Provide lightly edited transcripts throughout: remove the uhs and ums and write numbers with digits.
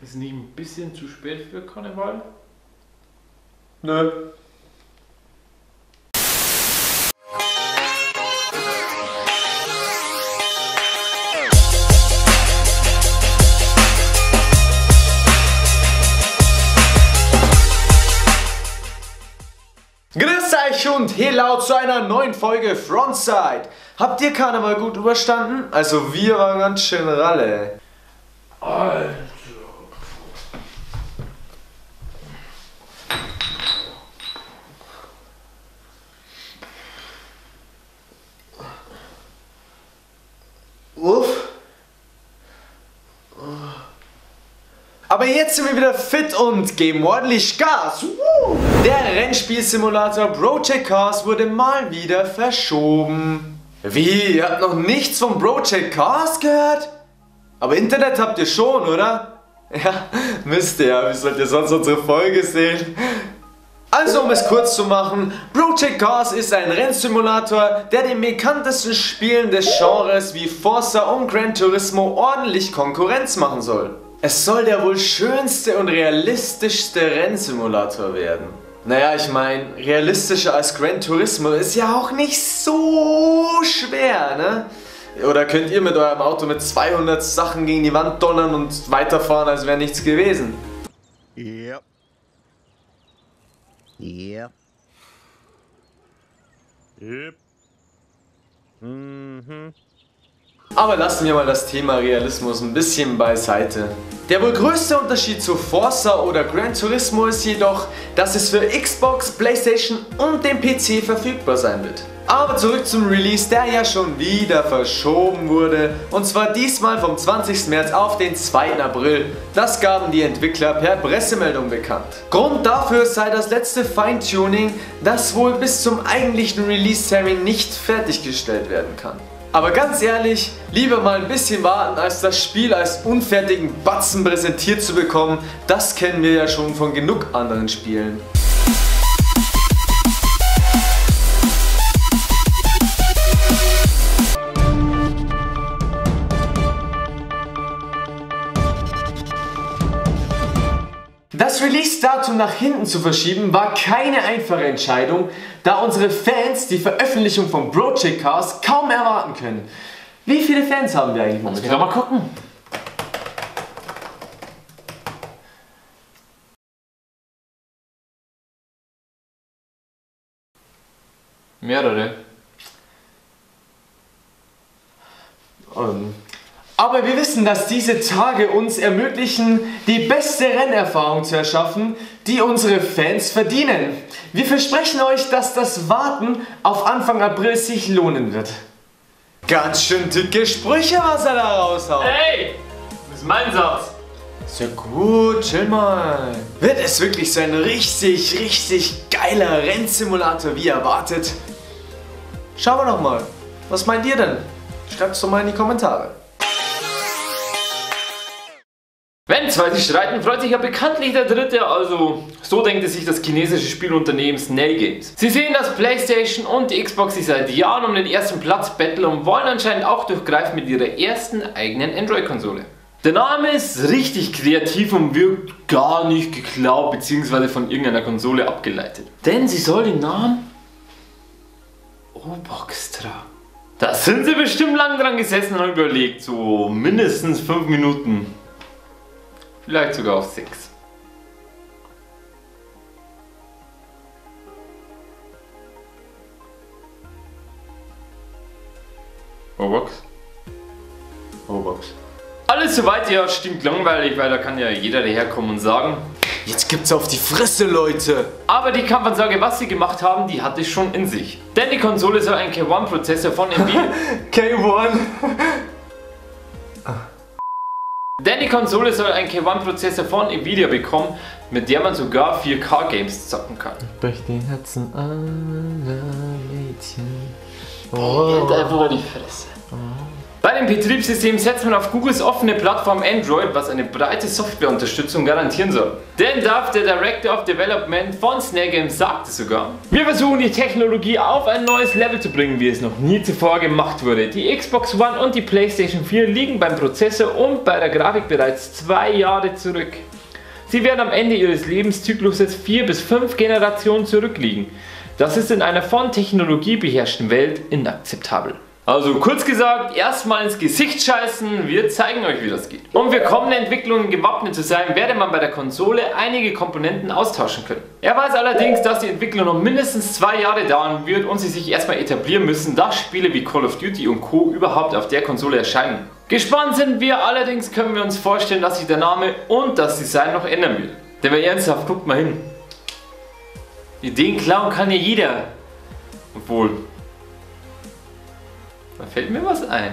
Ist nicht ein bisschen zu spät für Karneval? Nö. Grüß euch und hello zu einer neuen Folge Frontside. Habt ihr Karneval gut überstanden? Also wir waren ganz schön Ralle. Alter. Uff. Aber jetzt sind wir wieder fit und geben ordentlich Gas. Der Rennspielsimulator Project Cars wurde mal wieder verschoben. Wie? Ihr habt noch nichts von Project Cars gehört? Aber Internet habt ihr schon, oder? Ja, müsst ihr ja. Wie sollt ihr sonst unsere Folge sehen? Also, um es kurz zu machen, Project Cars ist ein Rennsimulator, der den bekanntesten Spielen des Genres wie Forza und Gran Turismo ordentlich Konkurrenz machen soll. Es soll der wohl schönste und realistischste Rennsimulator werden. Naja, ich meine, realistischer als Gran Turismo ist ja auch nicht so schwer, ne? Oder könnt ihr mit eurem Auto mit 200 Sachen gegen die Wand donnern und weiterfahren, als wäre nichts gewesen? Yep. Yep. Yep. Mhm. Aber lassen wir mal das Thema Realismus ein bisschen beiseite. Der wohl größte Unterschied zu Forza oder Gran Turismo ist jedoch, dass es für Xbox, Playstation und den PC verfügbar sein wird. Aber zurück zum Release, der ja schon wieder verschoben wurde, und zwar diesmal vom 20. März auf den 2. April. Das gaben die Entwickler per Pressemeldung bekannt. Grund dafür sei das letzte Feintuning, das wohl bis zum eigentlichen Release-Termin nicht fertiggestellt werden kann. Aber ganz ehrlich, lieber mal ein bisschen warten, als das Spiel als unfertigen Batzen präsentiert zu bekommen. Das kennen wir ja schon von genug anderen Spielen. Das Release-Datum nach hinten zu verschieben war keine einfache Entscheidung, da unsere Fans die Veröffentlichung von Project Cars kaum erwarten können. Wie viele Fans haben wir eigentlich momentan? Mal gucken. Mehrere. Aber wir wissen, dass diese Tage uns ermöglichen, die beste Rennerfahrung zu erschaffen, die unsere Fans verdienen. Wir versprechen euch, dass das Warten auf Anfang April sich lohnen wird. Ganz schön dicke Sprüche, was er da raushaut. Hey! Das ist mein Satz. Sehr gut, chill mal. Wird es wirklich so ein richtig geiler Rennsimulator wie erwartet? Schauen wir doch mal. Was meint ihr denn? Schreibt es doch mal in die Kommentare. Wenn zwei sich streiten, freut sich ja bekanntlich der Dritte, also so denkt es sich das chinesische Spielunternehmen Snail Games. Sie sehen, dass Playstation und die Xbox sich seit Jahren um den ersten Platz betteln und wollen anscheinend auch durchgreifen mit ihrer ersten eigenen Android-Konsole. Der Name ist richtig kreativ und wirkt gar nicht geklaut bzw. von irgendeiner Konsole abgeleitet. Denn sie soll den Namen O-Box tragen. Da sind sie bestimmt lang dran gesessen und überlegt, so mindestens 5 Minuten. Vielleicht sogar auf 6. O-Box? O-Box. Alles soweit ja stimmt langweilig, weil da kann ja jeder daherkommen und sagen, Jetzt gibt's auf die Fresse, Leute! aber die Kampfansage, was sie gemacht haben, die hatte es schon in sich. Denn die Konsole soll einen K1-Prozessor von Nvidia K1! Denn die Konsole soll einen K1-Prozessor von Nvidia bekommen, mit der man sogar 4K-Games zocken kann. Brech den Herzen aller Mädchen. Halt einfach mal die Fresse. Bei Bei dem Betriebssystem setzt man auf Googles offene Plattform Android, was eine breite Softwareunterstützung garantieren soll. Denn darf der Director of Development von Snare Games sagte sogar: Wir versuchen die Technologie auf ein neues Level zu bringen, wie es noch nie zuvor gemacht wurde. Die Xbox One und die PlayStation 4 liegen beim Prozessor und bei der Grafik bereits 2 Jahre zurück. Sie werden am Ende ihres Lebenszykluses 4 bis 5 Generationen zurückliegen. Das ist in einer von Technologie beherrschten Welt inakzeptabel. Also kurz gesagt, erstmal ins Gesicht scheißen, wir zeigen euch, wie das geht. Um für kommende Entwicklungen gewappnet zu sein, werde man bei der Konsole einige Komponenten austauschen können. Er weiß allerdings, dass die Entwicklung noch mindestens 2 Jahre dauern wird und sie sich erstmal etablieren müssen, dass Spiele wie Call of Duty und Co. überhaupt auf der Konsole erscheinen. Gespannt sind wir, allerdings können wir uns vorstellen, dass sich der Name und das Design noch ändern wird. Denn wer ernsthaft, guckt mal hin. Ideen klauen kann ja jeder. Obwohl, da fällt mir was ein.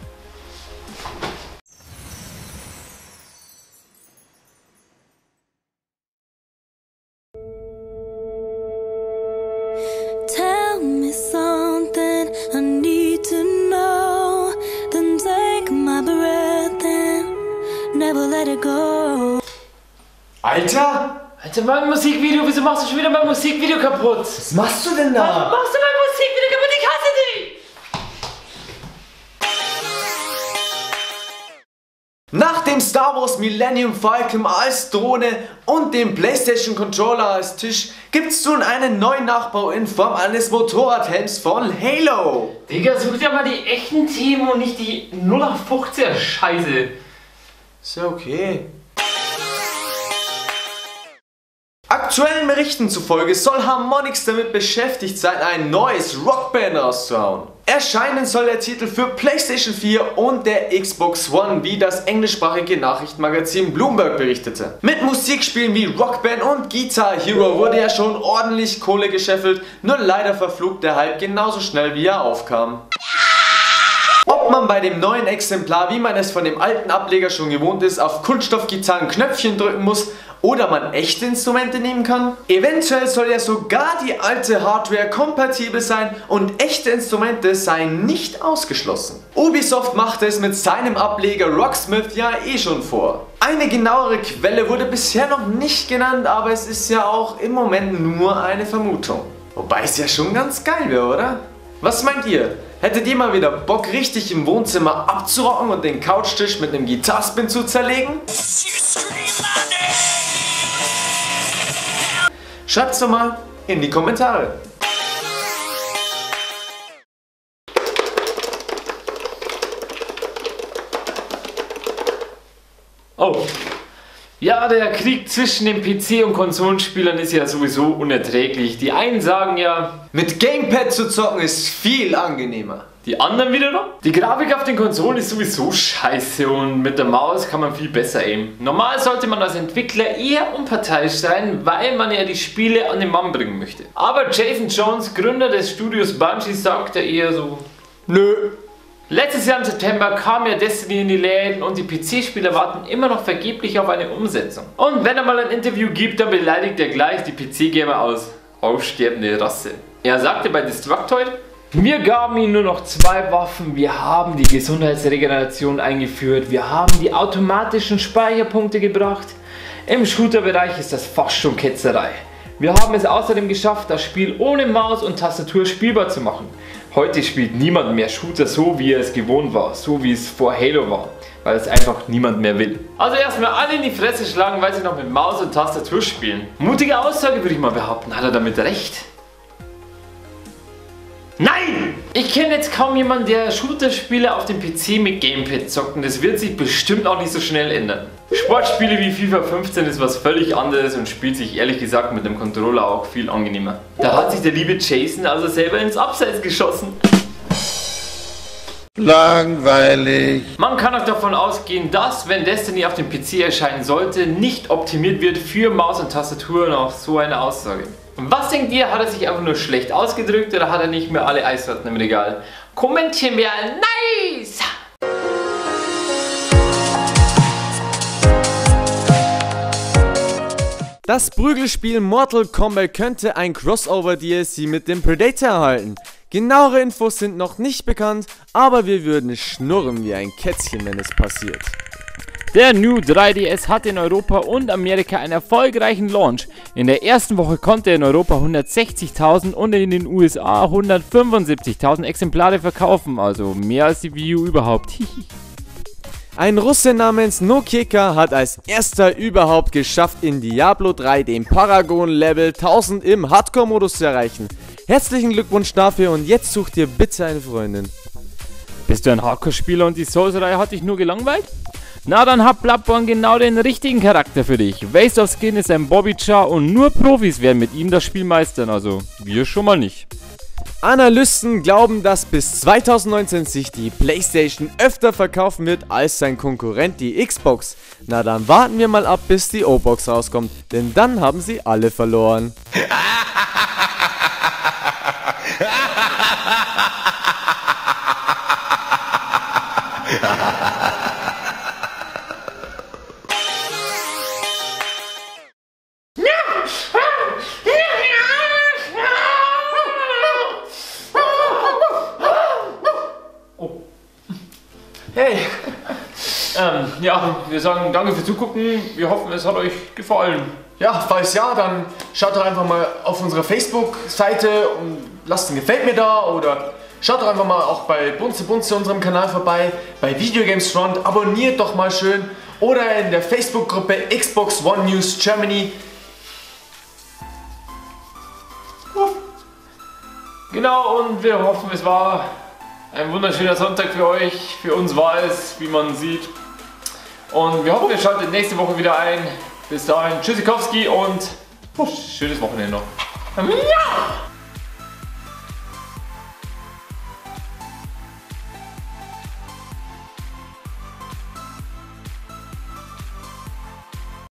Tell me something I need to know, then take my breath and never let it go. Alter! Alter, mein Musikvideo, wieso machst du schon wieder mein Musikvideo kaputt? Was machst du denn da? Warum machst du mein Musikvideo kaputt? Ich hasse dich! Nach dem Star Wars Millennium Falcon als Drohne und dem PlayStation Controller als Tisch gibt's nun einen neuen Nachbau in Form eines Motorradhelms von Halo. Digga, such dir mal die echten Themen und nicht die 0815er Scheiße. Ist ja okay. Aktuellen Berichten zufolge soll Harmonix damit beschäftigt sein, ein neues Rockband rauszuhauen. Erscheinen soll der Titel für PlayStation 4 und der Xbox One, wie das englischsprachige Nachrichtenmagazin Bloomberg berichtete. Mit Musikspielen wie Rockband und Guitar Hero wurde ja schon ordentlich Kohle gescheffelt, nur leider verflog der Hype genauso schnell wie er aufkam. Ob man bei dem neuen Exemplar, wie man es von dem alten Ableger schon gewohnt ist, auf Kunststoffgitarren Knöpfchen drücken muss oder man echte Instrumente nehmen kann? Eventuell soll ja sogar die alte Hardware kompatibel sein und echte Instrumente seien nicht ausgeschlossen. Ubisoft machte es mit seinem Ableger Rocksmith ja eh schon vor. Eine genauere Quelle wurde bisher noch nicht genannt, aber es ist ja auch im Moment nur eine Vermutung. Wobei es ja schon ganz geil wäre, oder? Was meint ihr? Hättet ihr mal wieder Bock, richtig im Wohnzimmer abzurocken und den Couchtisch mit einem Gitarspin zu zerlegen? Schreibt's doch mal in die Kommentare. Oh. Ja, der Krieg zwischen den PC- und Konsolenspielern ist ja sowieso unerträglich. Die einen sagen ja, mit Gamepad zu zocken ist viel angenehmer. Die anderen wiederum, die Grafik auf den Konsolen ist sowieso scheiße und mit der Maus kann man viel besser aimen. Normal sollte man als Entwickler eher unparteiisch sein, weil man ja die Spiele an den Mann bringen möchte. Aber Jason Jones, Gründer des Studios Bungie, sagt ja eher so, nö. Letztes Jahr im September kam ja Destiny in die Läden und die PC-Spieler warten immer noch vergeblich auf eine Umsetzung. Und wenn er mal ein Interview gibt, dann beleidigt er gleich die PC-Gamer aus aussterbende Rasse. Er sagte bei Destructoid: Wir gaben ihnen nur noch 2 Waffen, wir haben die Gesundheitsregeneration eingeführt, wir haben die automatischen Speicherpunkte gebracht. Im Shooter-Bereich ist das fast schon Ketzerei. Wir haben es außerdem geschafft, das Spiel ohne Maus und Tastatur spielbar zu machen. Heute spielt niemand mehr Shooter so, wie er es gewohnt war, so wie es vor Halo war, weil es einfach niemand mehr will. Also erstmal alle in die Fresse schlagen, weil sie noch mit Maus und Tastatur spielen. Mutige Aussage, würde ich mal behaupten. Hat er damit recht? Nein! Ich kenne jetzt kaum jemanden, der Shooter-Spiele auf dem PC mit Gamepad zockt und das wird sich bestimmt auch nicht so schnell ändern. Sportspiele wie FIFA 15 ist was völlig anderes und spielt sich ehrlich gesagt mit dem Controller auch viel angenehmer. Da hat sich der liebe Jason also selber ins Abseits geschossen. Langweilig. Man kann auch davon ausgehen, dass, wenn Destiny auf dem PC erscheinen sollte, nicht optimiert wird für Maus und Tastatur und auch so eine Aussage. Was denkt ihr? Hat er sich einfach nur schlecht ausgedrückt oder hat er nicht mehr alle Eissorten im Regal? Kommentieren wir nice! Das Prügelspiel Mortal Kombat könnte ein Crossover DLC mit dem Predator erhalten. Genauere Infos sind noch nicht bekannt, aber wir würden schnurren wie ein Kätzchen, wenn es passiert. Der New 3DS hatte in Europa und Amerika einen erfolgreichen Launch. In der ersten Woche konnte er in Europa 160.000 und in den USA 175.000 Exemplare verkaufen, also mehr als die Wii U überhaupt. Ein Russe namens Nokieka hat als erster überhaupt geschafft, in Diablo 3 den Paragon Level 1000 im Hardcore-Modus zu erreichen. Herzlichen Glückwunsch dafür und jetzt such dir bitte eine Freundin. Bist du ein Hardcore-Spieler und die Souls-Reihe hat dich nur gelangweilt? Na, dann hat Bloodborne genau den richtigen Charakter für dich. Waste of Skin ist ein Bobby-Char und nur Profis werden mit ihm das Spiel meistern, also wir schon mal nicht. Analysten glauben, dass bis 2019 sich die PlayStation öfter verkaufen wird als sein Konkurrent die Xbox. Na dann warten wir mal ab, bis die O-Box rauskommt, denn dann haben sie alle verloren. Hey! Ja, wir sagen danke fürs Zugucken. Wir hoffen, es hat euch gefallen. Ja, falls ja, dann schaut doch einfach mal auf unsere Facebook-Seite und lasst ein Gefällt mir da oder schaut doch einfach mal auch bei Bunze unserem Kanal vorbei, bei Videogames Front, abonniert doch mal schön oder in der Facebook-Gruppe Xbox One News Germany. Genau, und wir hoffen, es war ein wunderschöner Sonntag für euch. Für uns war es, wie man sieht. Und wir hoffen, ihr schaltet nächste Woche wieder ein. Bis dahin, Tschüssikowski und schönes Wochenende noch. Ja!